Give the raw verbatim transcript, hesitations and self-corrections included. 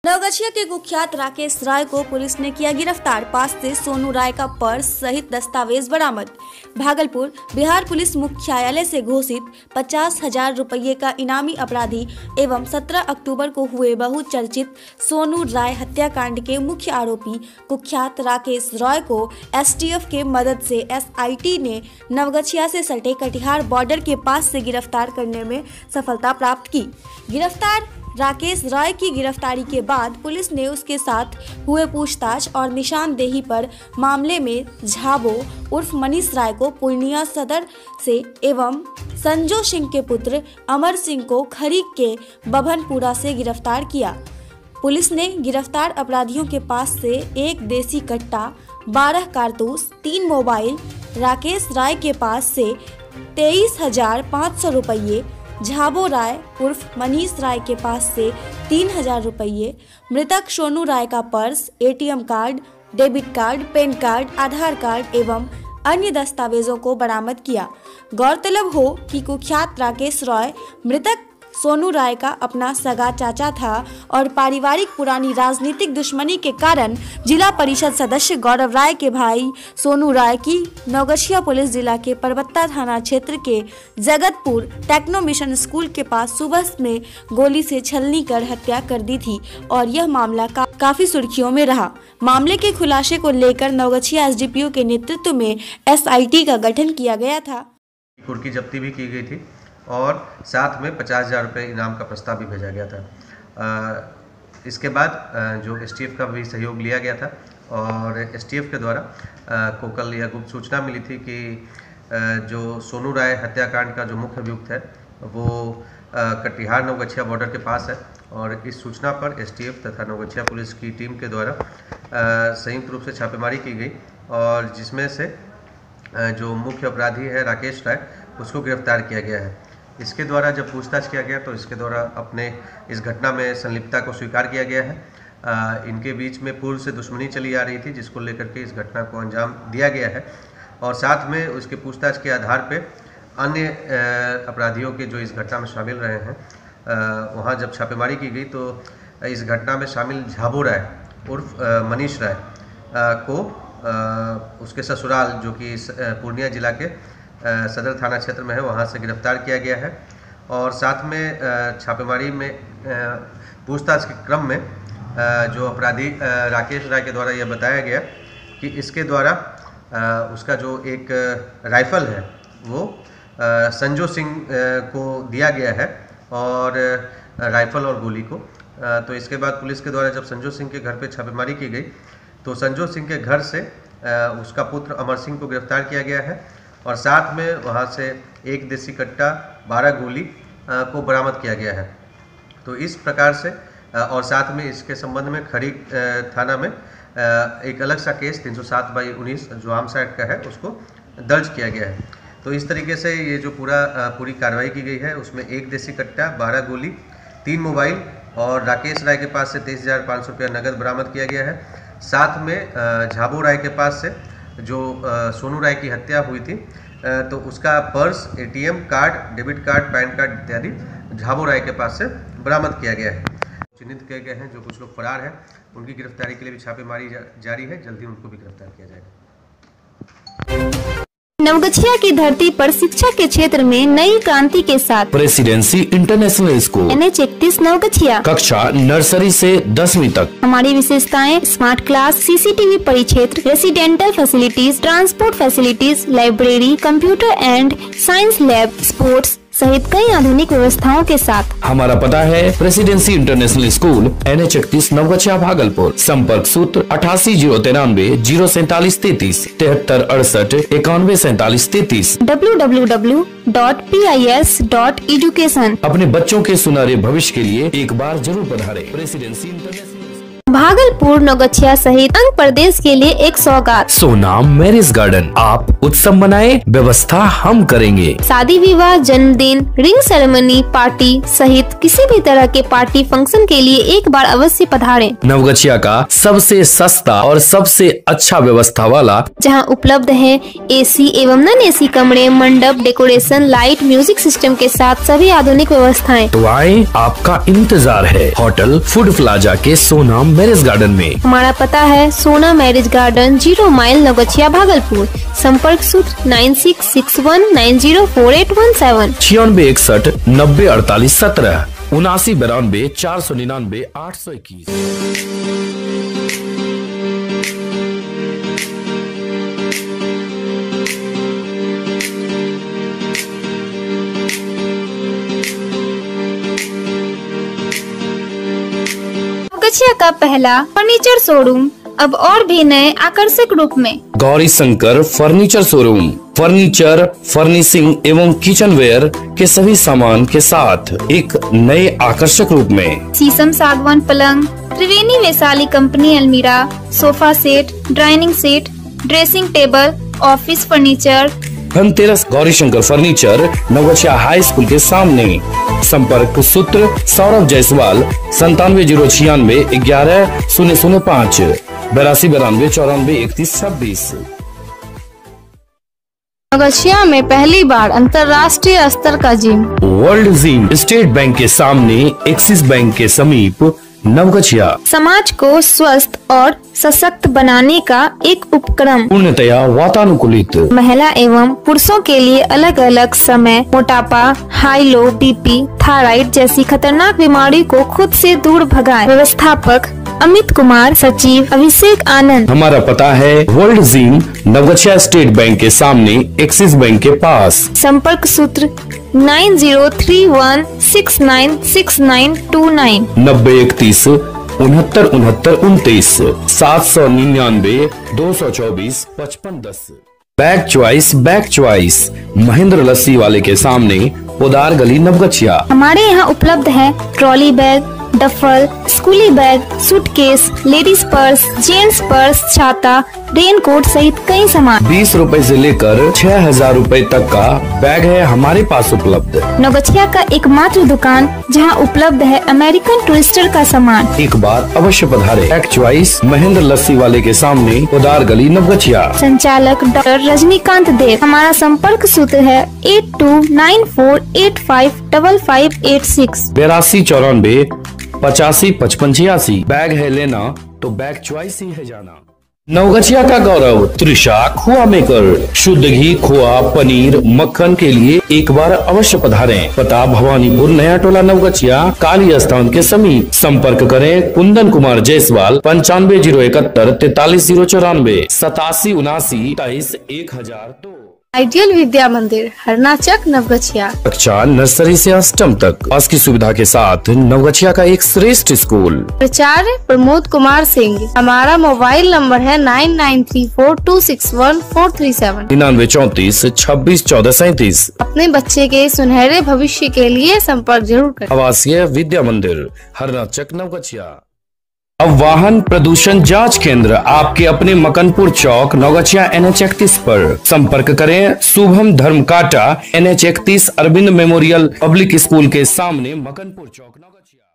नवगछिया के कुख्यात राकेश राय को पुलिस ने किया गिरफ्तार। पास से सोनू राय का पर्स सहित दस्तावेज बरामद। भागलपुर बिहार पुलिस मुख्यालय से घोषित पचास हजार रुपये का इनामी अपराधी एवं सत्रह अक्टूबर को हुए बहुचर्चित सोनू राय हत्याकांड के मुख्य आरोपी कुख्यात राकेश राय को एसटीएफ के मदद से एसआईटी ने नवगछिया से सटे कटिहार बॉर्डर के पास से गिरफ्तार करने में सफलता प्राप्त की। गिरफ्तार राकेश राय की गिरफ्तारी के बाद पुलिस ने उसके साथ हुए पूछताछ और निशानदेही पर मामले में झाबो उर्फ मनीष राय को पूर्णिया सदर से एवं संजो सिंह के पुत्र अमर सिंह को खरीक के बभनपुरा से गिरफ्तार किया। पुलिस ने गिरफ्तार अपराधियों के पास से एक देसी कट्टा, बारह कारतूस, तीन मोबाइल, राकेश राय के पास से तेईस हजार पाँच सौ रुपये, झाबो राय उर्फ मनीष राय के पास से तीन हजार रुपये, मृतक सोनू राय का purse, ATM card, debit card, pan card, Aadhaar card एवं अन्य दस्तावेजों को बरामद किया। गौरतलब हो कि कुख्यात राकेश राय मृतक सोनू राय का अपना सगा चाचा था और पारिवारिक पुरानी राजनीतिक दुश्मनी के कारण जिला परिषद सदस्य गौरव राय के भाई सोनू राय की नवगछिया पुलिस जिला के परबत्ता थाना क्षेत्र के जगतपुर टेक्नो मिशन स्कूल के पास सुबह में गोली से छलनी कर हत्या कर दी थी और यह मामला का, काफी सुर्खियों में रहा। मामले के खुलासे को लेकर नवगछिया एसडीपीओ के नेतृत्व में एसआईटी का गठन किया गया था। कुर्की जब्ती भी की गई थी और साथ में पचास हज़ार रुपये इनाम का प्रस्ताव भी भेजा गया था। आ, इसके बाद आ, जो एसटीएफ का भी सहयोग लिया गया था और एसटीएफ के द्वारा आ, को कल यह गुप्त सूचना मिली थी कि आ, जो सोनू राय हत्याकांड का जो मुख्य अभियुक्त है वो आ, कटिहार नवगछिया बॉर्डर के पास है और इस सूचना पर एसटीएफ तथा नवगछिया पुलिस की टीम के द्वारा संयुक्त रूप से छापेमारी की गई और जिसमें से आ, जो मुख्य अपराधी है राकेश राय उसको गिरफ्तार किया गया है। इसके द्वारा जब पूछताछ किया गया तो इसके द्वारा अपने इस घटना में संलिप्तता को स्वीकार किया गया है। आ, इनके बीच में पूर्व से दुश्मनी चली आ रही थी जिसको लेकर के इस घटना को अंजाम दिया गया है और साथ में उसके पूछताछ के आधार पे अन्य अपराधियों के जो इस घटना में शामिल रहे हैं वहाँ जब छापेमारी की गई तो इस घटना में शामिल झाबो राय उर्फ मनीष राय को आ, उसके ससुराल जो कि पूर्णिया जिला के सदर थाना क्षेत्र में है वहाँ से गिरफ्तार किया गया है और साथ में छापेमारी में पूछताछ के क्रम में जो अपराधी राकेश राय के द्वारा यह बताया गया कि इसके द्वारा उसका जो एक राइफल है वो संजो सिंह को दिया गया है और राइफल और गोली को। तो इसके बाद पुलिस के द्वारा जब संजो सिंह के घर पे छापेमारी की गई तो संजो सिंह के घर से उसका पुत्र अमर सिंह को गिरफ्तार किया गया है और साथ में वहाँ से एक देसी कट्टा, बारह गोली को बरामद किया गया है। तो इस प्रकार से और साथ में इसके संबंध में खरीक थाना में एक अलग सा केस तीन सौ सात बाई उन्नीस जो आर्म्स एक्ट का है उसको दर्ज किया गया है। तो इस तरीके से ये जो पूरा पूरी कार्रवाई की गई है उसमें एक देसी कट्टा, बारह गोली, तीन मोबाइल और राकेश राय के पास से तेईस हज़ार पाँच सौ रुपया नकद बरामद किया गया है। साथ में झाबो राय के पास से जो सोनू राय की हत्या हुई थी तो उसका purse, ATM card, debit card, pan card इत्यादि झाबो राय के पास से बरामद किया गया है। चिन्हित किए गए हैं जो कुछ लोग फरार हैं उनकी गिरफ्तारी के लिए भी छापेमारी जारी है, जल्दी उनको भी गिरफ्तार किया जाएगा। नवगछिया की धरती पर शिक्षा के क्षेत्र में नई क्रांति के साथ Presidency International School N H इकतीस नवगछिया कक्षा नर्सरी से दसवीं तक। हमारी विशेषताएं स्मार्ट क्लास, सीसीटीवी परिक्षेत्र, residential facilities, transport facilities, library, computer and science lab, sports सहित कई आधुनिक व्यवस्थाओं के साथ। हमारा पता है Presidency International School N H इकतीस नवगछिया भागलपुर। संपर्क सूत्र अठासी जीरो तिरानवे जीरो सैतालीस तैतीस तिहत्तर अड़सठ इक्यानवे सैतालीस तैतीस। W W W dot P I S dot education. अपने बच्चों के सुनहरे भविष्य के लिए एक बार जरूर पधारें प्रेसिडेंसी इंटरनेशनल। भागलपुर नौगछिया सहित अंग प्रदेश के लिए एक सौगात। सोना मैरिज गार्डन, आप उत्सव मनाए, व्यवस्था हम करेंगे। शादी विवाह, जन्मदिन, रिंग सेरेमनी, पार्टी सहित किसी भी तरह के पार्टी फंक्शन के लिए एक बार अवश्य पधारें। नवगछिया का सबसे सस्ता और सबसे अच्छा व्यवस्था वाला, जहां उपलब्ध है एसी एवं नॉन एसी कमरे, मंडप, डेकोरेशन, लाइट, म्यूजिक सिस्टम के साथ सभी आधुनिक व्यवस्थाएं। तो आए, आपका इंतजार है होटल फूड प्लाजा के सोना मैरिज गार्डन में। हमारा पता है Sona marriage garden, zero mile, Naugachhia, Bhagalpur. संपर्क सूत्र nine six six one nine zero four eight one seven, छियानवे इकसठ नब्बे अड़तालीस सत्रह, उनासी बिरानवे चार सौ निन्यानवे आठ सौ इक्कीस। नौगछिया का पहला फर्नीचर शोरूम अब और भी नए आकर्षक रूप में। Gauri Shankar furniture showroom, furniture, furnishing एवं किचन वेयर के सभी सामान के साथ एक नए आकर्षक रूप में। शीशम सागवान पलंग, त्रिवेणी वैशाली कंपनी अलमीरा, sofa set, dining set, dressing table, office furniture. Dhanteras Gauri Shankar furniture, Navgachhia high school के सामने। संपर्क सूत्र सौरभ जायसवाल, संतानवे जीरो छियानवे ग्यारह शून्य शून्य पाँच, बेरासी बिरानवे चौरानवे इकतीस छब्बीस। नौगछिया में पहली बार अंतर्राष्ट्रीय स्तर का gym, world gym, state bank के सामने, एक्सिस बैंक के समीप, नवगछिया। समाज को स्वस्थ और सशक्त बनाने का एक उपक्रम, पूर्णतया वातानुकूलित। महिला एवं पुरुषों के लिए अलग अलग समय, मोटापा, हाई लो बीपी, थायराइड जैसी खतरनाक बीमारी को खुद से दूर भगाए। व्यवस्थापक अमित कुमार, सचिव अभिषेक आनंद। हमारा पता है world gym, Navgachhia state bank के सामने, एक्सिस बैंक के पास। संपर्क सूत्र nine zero three one six nine six nine two nine, नब्बे इकतीस उनहत्तर उनहत्तर उनतीस, सात सौ निन्यानवे दो सौ चौबीस पचपन दस। Bag choice, bag choice, Mahendra लस्सी वाले के सामने, पोदार गली, नवगछिया। हमारे यहाँ उपलब्ध है ट्रॉली बैग, डफल, स्कूली bag, suitcase, ladies purse, gents purse, छाता, रेनकोट सहित कई सामान। बीस रुपए से लेकर छह हजार रूपए तक का बैग है हमारे पास उपलब्ध। नौगछिया का एकमात्र दुकान जहां उपलब्ध है अमेरिकन टूरिस्टर का सामान। एक बार अवश्य पधारे। बैग चॉइस, महेंद्र लस्सी वाले के सामने, पोदार गली, नवगछिया। संचालक डॉक्टर रजनीकांत देव। हमारा संपर्क सूत्र है eight two nine four eight five double five eight six, बेरासी चौरानवे पचासी पचपन छियासी। बैग है लेना तो बैग चॉइस ही है जाना। नवगछिया का गौरव त्रिशा खोआ मेकर, शुद्ध घी, खोआ, पनीर, मक्खन के लिए एक बार अवश्य पधारें। पता भवानीपुर, नया टोला, नवगछिया, काली स्थान के समीप। संपर्क करें कुंदन कुमार जायसवाल, पंचानवे जीरो इकहत्तर तैतालीस जीरो चौरानवे, सतासी उनासी तेईस एक हजार दो। आइडियल विद्या मंदिर, हरनाचक, नवगछिया। कक्षा नर्सरी से अष्टम तक बस की सुविधा के साथ नवगछिया का एक श्रेष्ठ स्कूल। प्राचार्य प्रमोद कुमार सिंह। हमारा मोबाइल नंबर है nine nine three four two six one four three seven, निन्यानवे चौतीस छब्बीस चौदह सैतीस। अपने बच्चे के सुनहरे भविष्य के लिए संपर्क जरूर करें। आवासीय विद्या मंदिर, हरनाचक, नवगछिया। अब वाहन प्रदूषण जांच केंद्र आपके अपने मकनपुर चौक, नवगछिया, एन एच इकतीस पर। संपर्क करें शुभम धर्म काटा, एन एच इकतीस, अरविंद मेमोरियल पब्लिक स्कूल के सामने, मकनपुर चौक, नवगछिया।